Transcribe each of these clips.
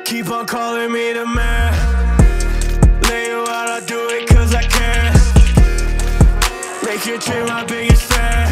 Keep on calling me the man. Lay you out, I do it cause I can. Make your dream my biggest fan.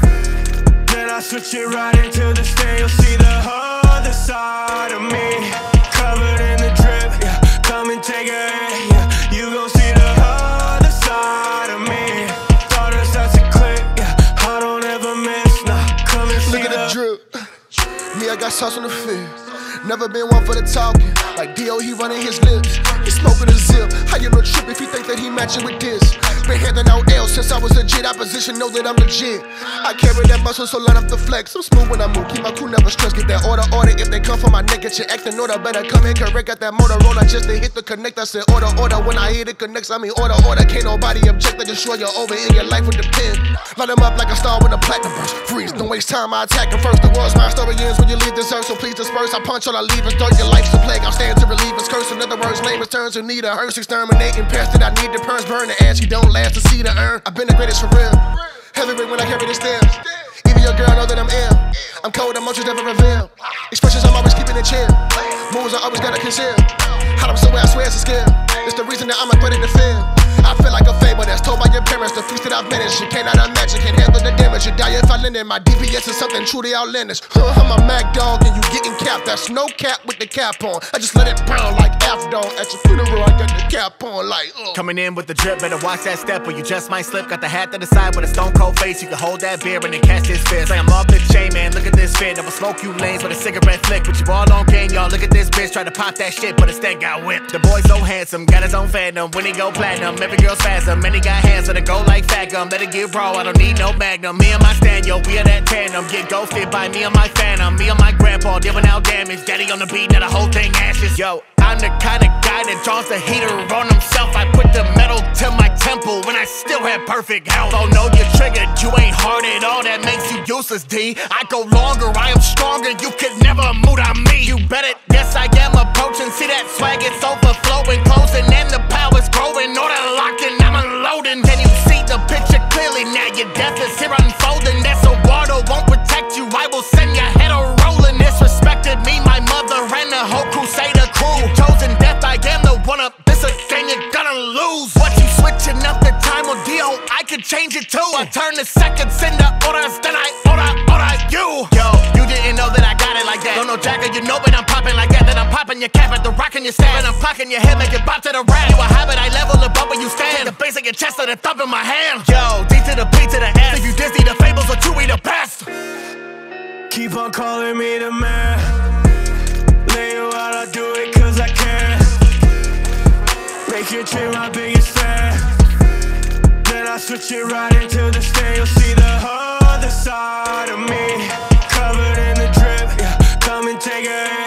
Then I switch it right into the stand. You'll see the other side of me, covered in the drip, yeah. Come and take a hit, yeah. You gon' see the other side of me. Thought it starts to click, yeah. I don't ever miss, nah. Come and see. Look at the drip. Me, I got sauce on the field. Never been one for the talking. Like D.O., he running his lips. He smoking a zip. How you no trip if you think that he matching with this? Been handing out L's since I was legit. Opposition know that I'm legit. I carry that muscle, so line up the flex. I'm smooth when I move. Keep my crew never stressed. Get that order. If they come for my neck, get your acting order. Better come in correct. Got that Motorola just to hit the connect. I said order. When I hit it connects, I mean order. Can't nobody object. I destroy you over in your life with the pen. Line them up like a star with a platinum burst. Freeze, don't waste time. I attack them first. The world's my story ends when you leave this earth. So please disperse. I punch all I leave us. Your life's a plague. I'll stand to relieve us. Curse. In other words, lame turns who need a hearse. Exterminating past that I need the purse. Burn the ash. He don't last to see the urn. I've been the greatest for real. Heavyweight when I carry the stairs. Even your girl know that I'm ill. I'm cold, emotions never reveal. Expressions I'm always keeping it chill. Moves I always gotta conceal. How I'm so way I swear it's a skill. It's the reason that I'm put in the field. I feel like a fable that's told by your parents. The feast that I've managed, you cannot imagine. Can't handle the damage. You die if I lend it. My DPS is something truly outlandish. I'm a Mac dog and you getting capped. That's no cap with the cap on. I just let it brown like Afdon. At your funeral, I got the cap on like. Coming in with the drip, better watch that step or you just might slip. Got the hat to the side with a stone cold face. You can hold that beer and then catch this fizz. Like I'm off the chain, man. Look at this fit. I'ma smoke you lanes with a cigarette flick. But you all on game, y'all. Look at this bitch. Try to pop that shit, but instead got whipped. The boy so handsome, got his own fandom. When he go platinum, every girl's spasm. And he got hands that go like fat gum. Let it get raw, I don't need no magnum. Me and my stand, yo, we are that tandem. Get ghosted by me and my phantom. Me and my grandpa dealing out damage. Daddy on the beat, now the whole thing ashes. Yo, I'm the kind of guy that draws the heater on himself. I put the metal to my temple when I still have perfect health. Oh no, you're triggered, you ain't hard at all. That makes you useless, D. I go longer, I am stronger. You could never moot on me. You bet it, yes I am approaching. See that swag, it's overflowing, closing, and the power's growing. Order locking, I'm unloading. Can you see the picture clearly now? Your death is here unfolding. That's a water won't protect you. I will send your head a rolling. Disrespected me, my mother, and the whole Crusader crew. Chosen death, I am the one up. This again, you're gonna lose. What you switching up the time on D.O., I could change it too. I turn the seconds into orders, then I order you. Yo, you didn't know that I got it like that. Don't know Jagger, you know but I'm popping like that. Then I'm popping your cap at the rock in your stand. And I'm clocking your head, make it bop to the rap. You a habit, I level above where you stand. Take the bass of your chest and the thump in my hand. Yo, D to the P to the S. If you Disney, the Fables or Chewy the best. Keep on calling me the man. Lay you out, I do it cause I can. Make your dream my biggest fan. Then I switch it right into the stand. You'll see the other side of me, covered in the drip, yeah. Come and take a hit.